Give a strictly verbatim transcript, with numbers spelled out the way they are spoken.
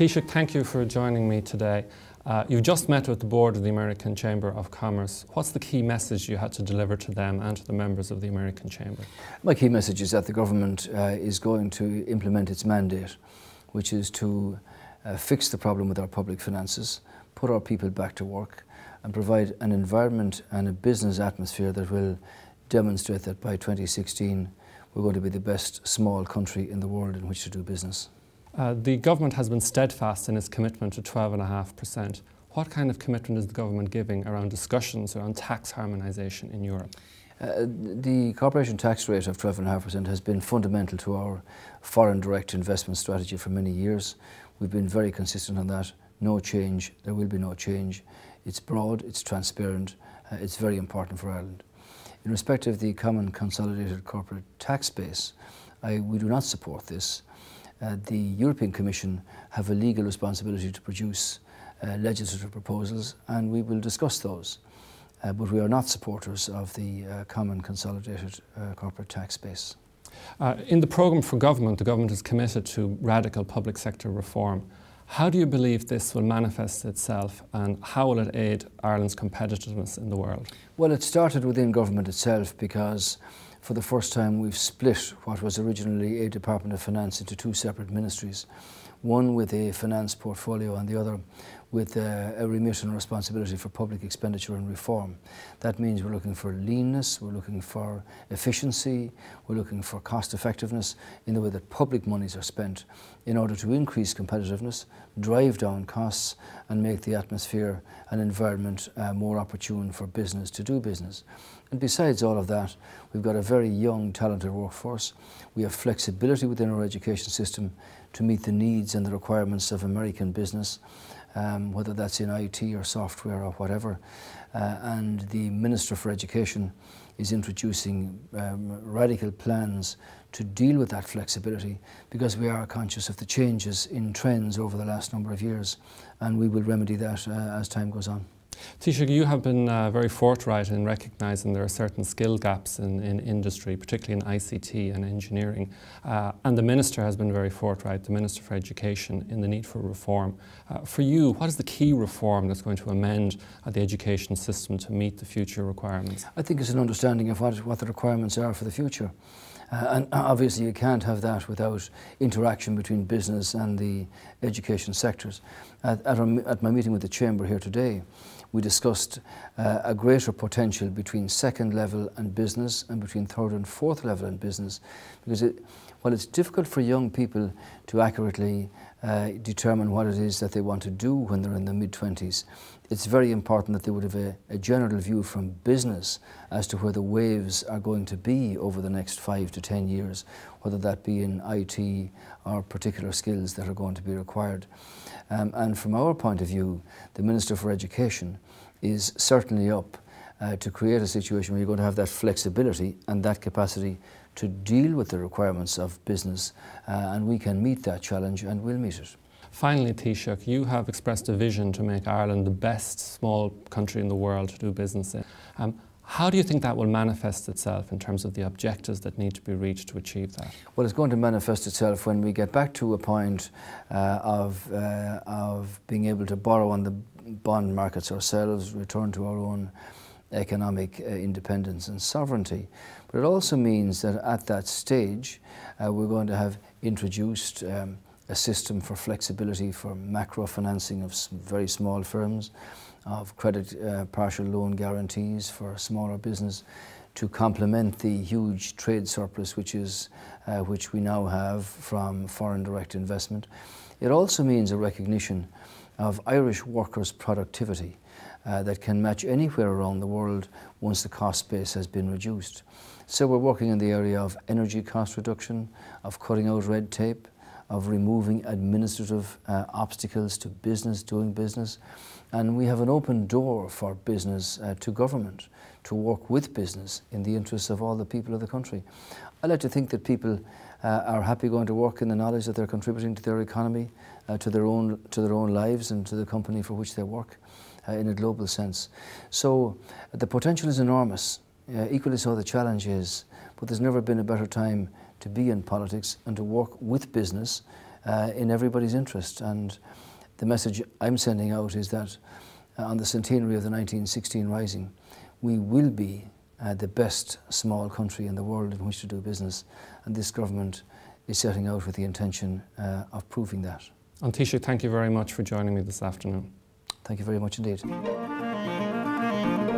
Taoiseach, thank you for joining me today. Uh, you've just met with the board of the American Chamber of Commerce. What's the key message you had to deliver to them and to the members of the American Chamber? My key message is that the government uh, is going to implement its mandate, which is to uh, fix the problem with our public finances, put our people back to work, and provide an environment and a business atmosphere that will demonstrate that by twenty sixteen we're going to be the best small country in the world in which to do business. Uh, the government has been steadfast in its commitment to twelve point five percent. What kind of commitment is the government giving around discussions around tax harmonisation in Europe? Uh, the corporation tax rate of twelve point five percent has been fundamental to our foreign direct investment strategy for many years. We've been very consistent on that. No change, there will be no change. It's broad, it's transparent, uh, it's very important for Ireland. In respect of the common consolidated corporate tax base, I, we do not support this. Uh, the European Commission have a legal responsibility to produce uh, legislative proposals, and we will discuss those. Uh, but we are not supporters of the uh, common consolidated uh, corporate tax base. Uh, in the programme for government, the government is committed to radical public sector reform. How do you believe this will manifest itself, and how will it aid Ireland's competitiveness in the world? Well, it started within government itself, because for the first time we've split what was originally a Department of Finance into two separate ministries, one with a finance portfolio and the other with a, a remit and responsibility for public expenditure and reform. That means we're looking for leanness, we're looking for efficiency, we're looking for cost effectiveness in the way that public monies are spent in order to increase competitiveness, drive down costs and make the atmosphere and environment uh, more opportune for business to do business. And besides all of that, we've got a very young, talented workforce. We have flexibility within our education system to meet the needs and the requirements of American business, um, whether that's in I T or software or whatever. Uh, and the Minister for Education is introducing um, radical plans to deal with that flexibility, because we are conscious of the changes in trends over the last number of years, and we will remedy that uh, as time goes on. Taoiseach, you have been uh, very forthright in recognising there are certain skill gaps in, in industry, particularly in I C T and engineering. Uh, and the Minister has been very forthright, the Minister for Education, in the need for reform. Uh, for you, what is the key reform that's going to amend uh, the education system to meet the future requirements? I think it's an understanding of what, what the requirements are for the future. Uh, and obviously you can't have that without interaction between business and the education sectors. At, at, our, at my meeting with the Chamber here today, we discussed uh, a greater potential between second level and business and between third and fourth level and business, because it, while it's difficult for young people to accurately uh, determine what it is that they want to do when they're in their mid twenties, it's very important that they would have a, a general view from business as to where the waves are going to be over the next five to ten years, whether that be in I T or particular skills that are going to be required. Um, and from our point of view, the Minister for Education is certainly up uh, to create a situation where you're going to have that flexibility and that capacity to deal with the requirements of business, uh, and we can meet that challenge and we'll meet it. Finally, Taoiseach, you have expressed a vision to make Ireland the best small country in the world to do business in. Um, How do you think that will manifest itself in terms of the objectives that need to be reached to achieve that? Well, it's going to manifest itself when we get back to a point uh, of, uh, of being able to borrow on the bond markets ourselves, return to our own economic uh, independence and sovereignty. But it also means that at that stage uh, we're going to have introduced um, a system for flexibility for macro financing of very small firms, of credit uh, partial loan guarantees for smaller business, to complement the huge trade surplus which is uh, which we now have from foreign direct investment. It also means a recognition of Irish workers' productivity uh, that can match anywhere around the world once the cost base has been reduced. So we're working in the area of energy cost reduction, of cutting out red tape, of removing administrative uh, obstacles to business doing business. And we have an open door for business uh, to government to work with business in the interests of all the people of the country. I like to think that people uh, are happy going to work in the knowledge that they're contributing to their economy, uh, to their own to their own lives and to the company for which they work uh, in a global sense. So uh, the potential is enormous. Uh, equally so the challenge is, but there's never been a better time to be in politics and to work with business uh, in everybody's interest. And the message I'm sending out is that uh, on the centenary of the nineteen sixteen Rising, we will be uh, the best small country in the world in which to do business, and this government is setting out with the intention uh, of proving that. And Taoiseach, thank you very much for joining me this afternoon. Thank you very much indeed.